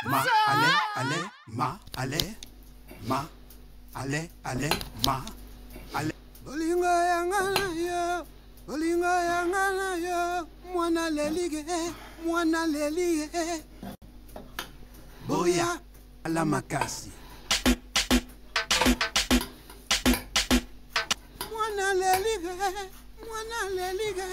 ma, ale, ale, ma, ale, ma, ale, ale, ma, ale. Bolingo yangana yo, bolingo yangana yo, mwana lelige, mwana lelige. Boya ala makasi. Mwana lelige, mwana lelige.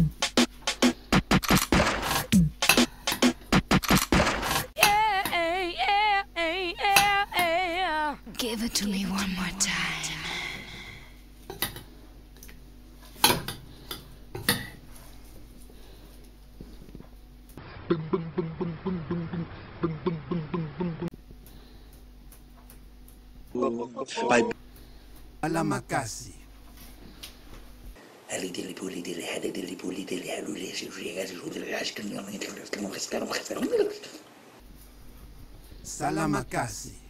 Give it to me one more time. Ala makasi. Salamakasi.